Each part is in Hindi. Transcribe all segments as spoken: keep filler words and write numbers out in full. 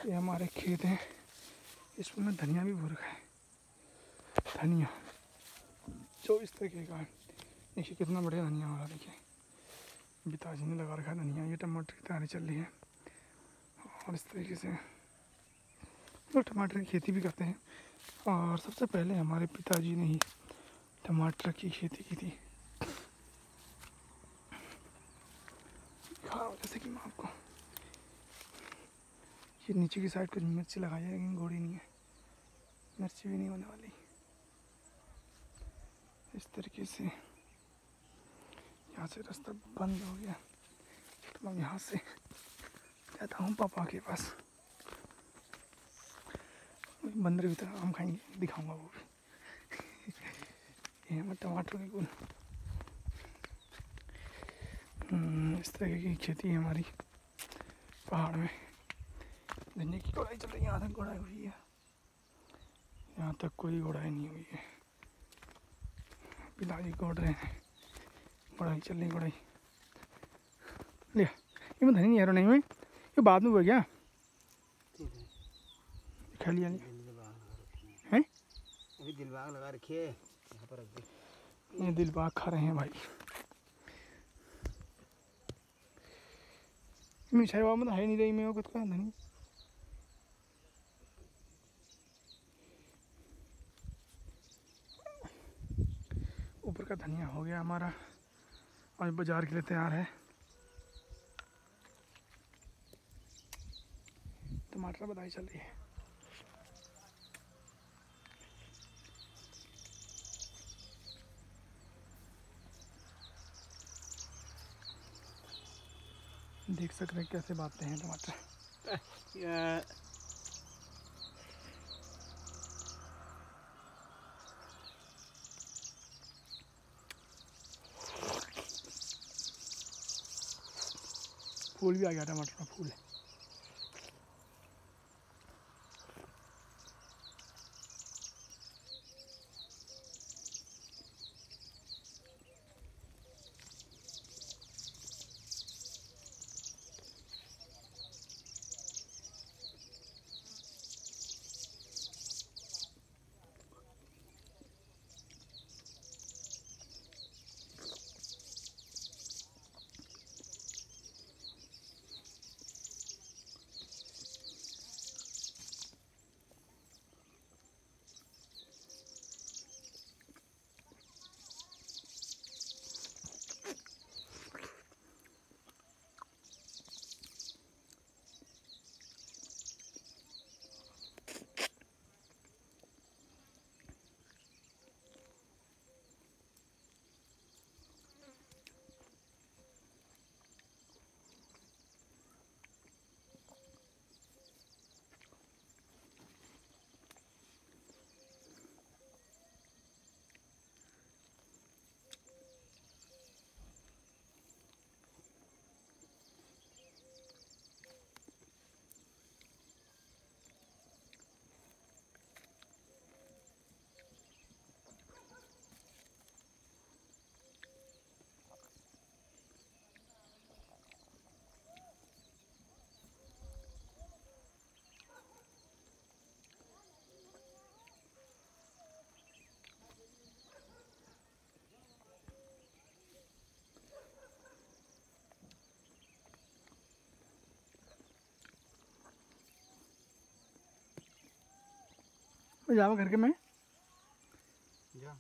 ये हमारे खेत हैं, इसमें धनिया भी भर रखा है। धनिया चौबीस तरीके का है। देखिए कितना बढ़िया धनिया हो रहा है। देखिए पिताजी ने लगा रखा है धनिया। ये टमाटर की तैयारी चल रही है और इस तरीके से तो टमाटर की खेती भी करते हैं। और सबसे पहले हमारे पिताजी ने ही टमाटर की खेती की थी। दिखा रहा हूँ जैसे कि मैं आपको, ये नीचे की साइड कुछ मिर्ची लगाई है लेकिन गोड़ी नहीं है, मिर्ची भी नहीं होने वाली। इस तरीके से यहाँ से रास्ता बंद हो गया तो मैं यहाँ से जाता हूँ पापा के पास। बंदर की तरह आम खाएंगे, दिखाऊंगा वो भी। ये हमारे टमाटर के गुल। इस तरह की खेती है हमारी पहाड़ में। धनिया की गोड़ाई चल रही है, यहाँ तक गोड़ाई हुई है, यहाँ तक कोई गोड़ाई नहीं हुई है। पिताजी गोड़ रहे हैं, गोड़ाई चल रही गोड़ाई। लिया ये मैं धनी नहीं आ रहा नहीं मैं, ये बाद में हुआ क्या खा लिया हैं? अभी दिलबाग लगा रखी है यहाँ पर रख दे। ये दिलबाग खा रहे हैं भाई। मिठाई वाला में तो है नहीं रही मैं कुछ का धनी। ऊपर का धनिया हो गया हमारा, आज बाजार के लिए तैयार है। टमाटर बधाई चल रही है। देख सकते हैं कैसे बांटते हैं टमाटर। फूल भी आ गया, टमाटर का फूल है। मैं जावा करके मैं जा।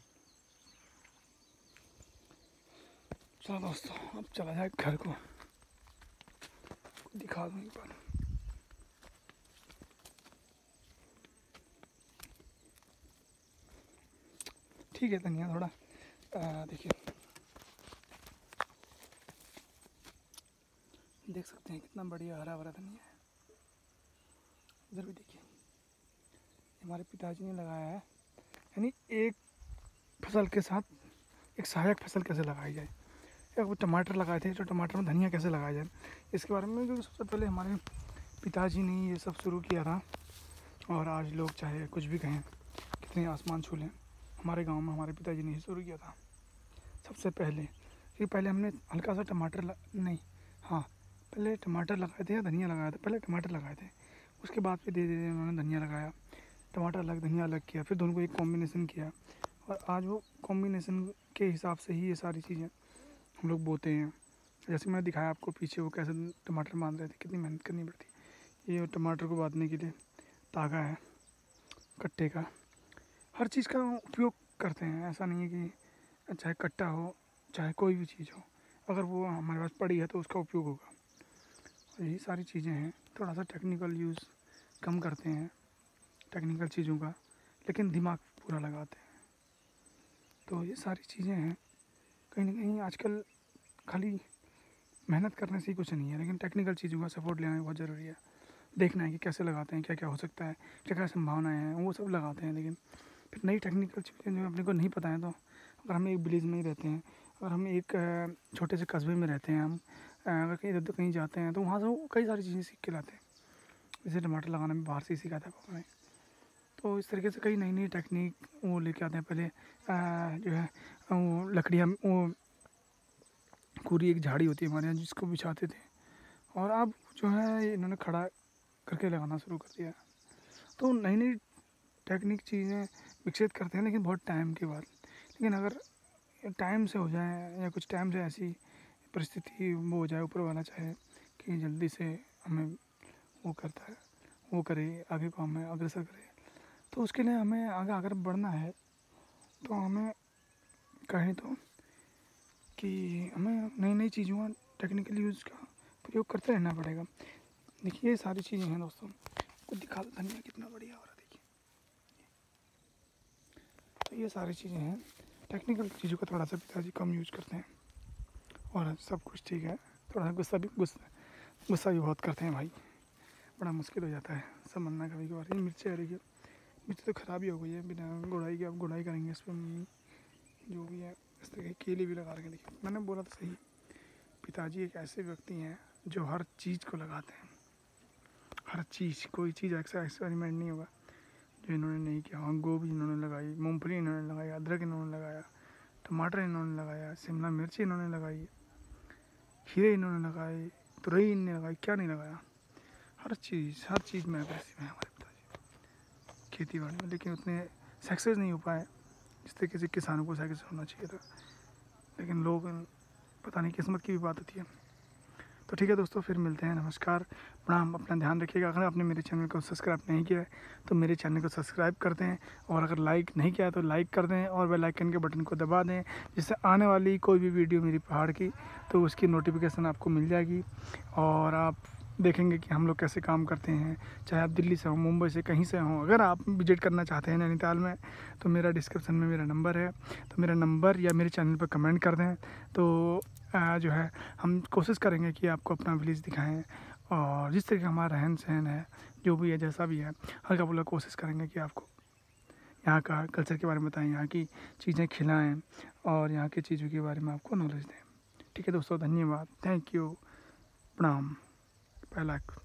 चलो दोस्तों अब चला जाए घर को, दिखा दूँ एक बार। ठीक है धनिया थोड़ा देखिए, देख सकते हैं कितना बढ़िया हरा भरा धनिया है। इधर भी देखिए हमारे पिताजी ने लगाया है। यानी एक फसल के साथ एक सहायक फसल कैसे लगाई जाए। एक वो टमाटर लगाए थे तो टमाटर में धनिया कैसे लगाया जाए, इसके बारे में क्योंकि सबसे पहले हमारे पिताजी ने ये सब शुरू किया था। और आज लोग चाहे कुछ भी कहें, कितने आसमान छू लें, हमारे गांव में हमारे पिताजी ने ही शुरू किया था सबसे पहले। क्योंकि पहले हमने हल्का सा टमाटर ल... नहीं हाँ पहले टमाटर लगाए थे या धनिया लगाया था, पहले टमाटर लगाए थे। उसके बाद फिर धीरे धीरे उन्होंने धनिया लगाया, टमाटर अलग धनिया अलग किया, फिर दोनों को एक कॉम्बिनेशन किया, और आज वो कॉम्बिनेशन के हिसाब से ही ये सारी चीज़ें हम लोग बोते हैं। जैसे मैंने दिखाया आपको पीछे वो कैसे टमाटर बांध रहे थे, कितनी मेहनत करनी पड़ती है। ये टमाटर को बांधने के लिए तागा है कट्टे का, हर चीज़ का उपयोग करते हैं। ऐसा नहीं है कि चाहे कट्टा हो चाहे कोई भी चीज़ हो, अगर वो हमारे पास पड़ी है तो उसका उपयोग होगा। और यही सारी चीज़ें हैं। थोड़ा सा टेक्निकल यूज़ कम करते हैं टेक्निकल चीज़ों का, लेकिन दिमाग पूरा लगाते हैं। तो ये सारी चीज़ें हैं। कहीं ना कहीं आजकल खाली मेहनत करने से ही कुछ नहीं है, लेकिन टेक्निकल चीज़ों का सपोर्ट लेना भी बहुत ज़रूरी है। देखना है कि कैसे लगाते हैं, क्या क्या हो सकता है, क्या क्या संभावनाएं हैं, वो सब लगाते हैं। लेकिन फिर नई टेक्निकल चीज़ें जो अपने को नहीं पता है, तो अगर हम एक विलेज में ही रहते हैं, अगर हम एक छोटे से कस्बे में रहते हैं, हम अगर कहीं इधर कहीं जाते हैं तो वहाँ से वो कई सारी चीज़ें सीख के लाते हैं। जैसे टमाटर लगाना भी बाहर से ही सीखा था पापा ने। तो इस तरीके से कई नई नई टेक्निक वो लेके आते हैं। पहले आ, जो है वो लकड़ियाँ, वो पूरी एक झाड़ी होती है हमारे यहाँ जिसको बिछाते थे, और अब जो है इन्होंने खड़ा करके लगाना शुरू कर दिया। तो नई नई टेक्निक चीज़ें विकसित करते हैं, लेकिन बहुत टाइम के बाद। लेकिन अगर टाइम से हो जाए या कुछ टाइम से ऐसी परिस्थिति वो हो जाए, ऊपर वाला चाहे कि जल्दी से हमें वो करता है, वो करे, आगे को हमें अग्रसर करे, तो उसके लिए हमें आगे अगर बढ़ना है तो हमें कहें तो कि हमें नई नई चीज़ों का टेक्निकल यूज़ का प्रयोग करते रहना पड़ेगा। देखिए ये सारी चीज़ें हैं दोस्तों। कुछ दिखा दो धनिया कितना बढ़िया हो रहा है, देखिए। तो ये सारी चीज़ें हैं। टेक्निकल चीज़ों का थोड़ा सा पिताजी कम यूज़ करते हैं, और सब कुछ ठीक है। थोड़ा सा गुस्सा भी गुस्सा गुस्सा भी बहुत करते हैं भाई, बड़ा मुश्किल हो जाता है समझना कभी कभार। ये मिर्ची आ रही है, मिर्ची तो ख़राब ही हो गई है बिना गुड़ाई के। अब गुड़ाई करेंगे इस पर मम्मी, जो भी है। इस तरह के केले भी लगा रहे हैं। देखिए मैंने बोला तो सही, पिताजी एक ऐसे व्यक्ति हैं जो हर चीज़ को लगाते हैं, हर चीज़। कोई चीज़ ऐसा एक्सपेरिमेंट नहीं होगा जो इन्होंने नहीं किया। हाँ, गोभी इन्होंने लगाई, मूंगफली इन्होंने लगाई, अदरक इन्होंने लगाया, टमाटर इन्होंने लगाया, शिमला मिर्ची इन्होंने लगाई, खीरे इन्होंने लगाए, तुरई इन्होंने लगाई, क्या नहीं लगाया। हर चीज़ हर चीज़ में अग्रेसिव है हमारे पिताजी खेती बाड़ी में। लेकिन उतने सक्सेस नहीं हो पाए जिस तरीके से किसानों को सक्सेस होना चाहिए था। लेकिन लोग, पता नहीं किस्मत की भी बात होती है। तो ठीक है दोस्तों, फिर मिलते हैं। नमस्कार, प्रणाम, अपना ध्यान रखिएगा। अगर आपने मेरे चैनल को सब्सक्राइब नहीं किया है तो मेरे चैनल को सब्सक्राइब कर दें, और अगर लाइक नहीं किया है तो लाइक कर दें, और बेल आइकन के बटन को दबा दें, जिससे आने वाली कोई भी वीडियो मेरी पहाड़ की तो उसकी नोटिफिकेशन आपको मिल जाएगी, और आप देखेंगे कि हम लोग कैसे काम करते हैं। चाहे आप दिल्ली से हो, मुंबई से, कहीं से हों, अगर आप विजिट करना चाहते हैं नैनीताल में, तो मेरा डिस्क्रिप्शन में मेरा नंबर है, तो मेरा नंबर या मेरे चैनल पर कमेंट कर दें। तो आ, जो है हम कोशिश करेंगे कि आपको अपना विलेज दिखाएं, और जिस तरह का हमारा रहन सहन है, जो भी है, जैसा भी है, हल्का फुल्का कोशिश करेंगे कि आपको यहाँ का कल्चर के बारे में बताएं, यहाँ की चीज़ें खिलाएं, और यहाँ की चीज़ों के बारे में आपको नॉलेज दें। ठीक है दोस्तों, धन्यवाद, थैंक यू, प्रणाम, पहला